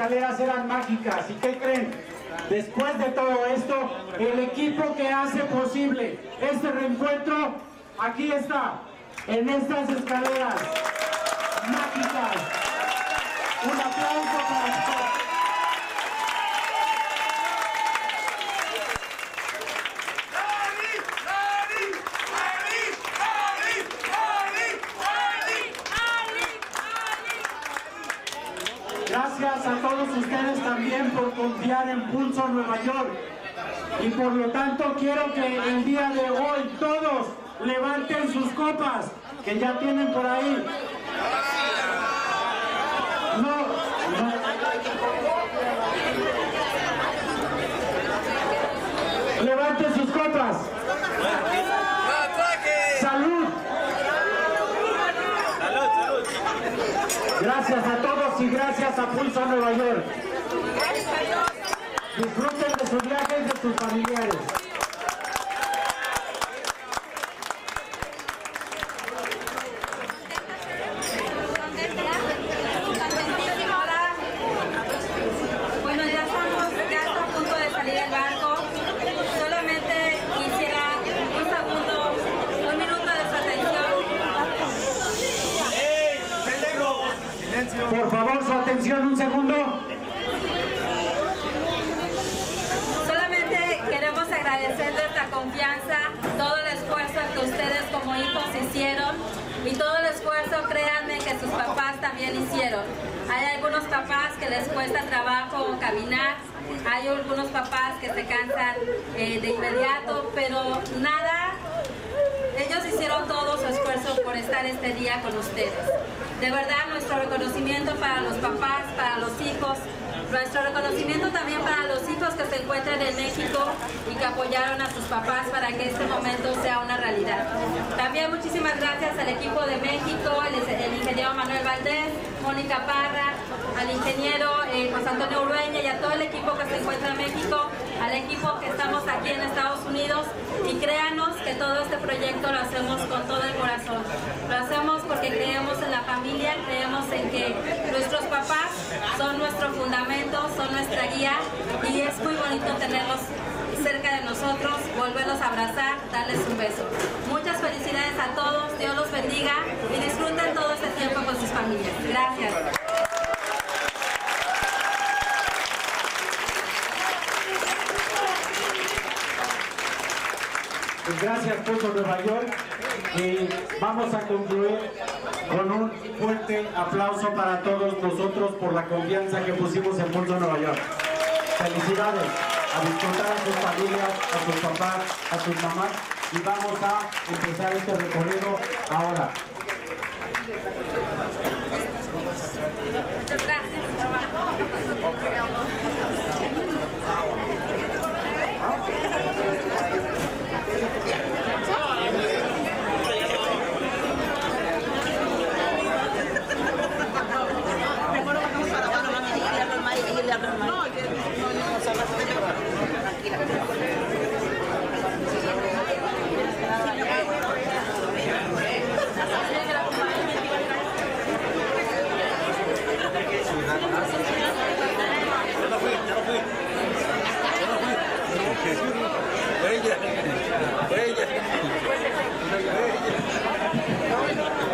escaleras eran mágicas. ¿Y qué creen? Después de todo esto, el equipo que hace posible este reencuentro, aquí está, en estas escaleras mágicas. Un aplauso para todos. Gracias a todos ustedes también por confiar en Pulso Nueva York. Y por lo tanto quiero que el día de hoy todos levanten sus copas, que ya tienen por ahí. Levanten sus copas. ¡Salud! Gracias a todos y gracias a Pulso Nueva York. Disfruten de sus viajes y de sus familiares. Bueno, ya está a punto de salir el barco. Solamente quisiera un minuto de su atención. Por favor, su atención un segundo. Solamente queremos agradecer nuestra confianza, todo el esfuerzo que ustedes como hijos hicieron y todo el esfuerzo, créanme, que sus papás también hicieron. Hay algunos papás que les cuesta trabajo caminar, hay algunos papás que se cansan de inmediato, pero nada, ellos hicieron todo su esfuerzo por estar este día con ustedes. De verdad, nuestro reconocimiento para los papás, para los hijos, nuestro reconocimiento también para los hijos que se encuentran en México y que apoyaron a sus papás para que este momento sea una realidad. También muchísimas gracias al equipo de México, el ingeniero Manuel Valdés, Mónica Parra, al ingeniero José Antonio Urueña y a todo el equipo que se encuentra en México, al equipo que estamos aquí en Estados Unidos, y créanos que todo este proyecto lo hacemos con todo el corazón. Lo hacemos porque creemos en la familia, creemos en que nuestros papás son nuestro fundamento, son nuestra guía, y es muy bonito tenerlos cerca de nosotros, volverlos a abrazar, darles un beso. Muchas felicidades a todos, Dios los bendiga y disfruten todo este tiempo con sus familias. Gracias. Gracias, Pulso Nueva York. Y vamos a concluir con un fuerte aplauso para todos nosotros por la confianza que pusimos en Pulso Nueva York. Felicidades, a disfrutar a sus familias, a sus papás, a sus mamás, y vamos a empezar este recorrido ahora. Muchas gracias. Bella.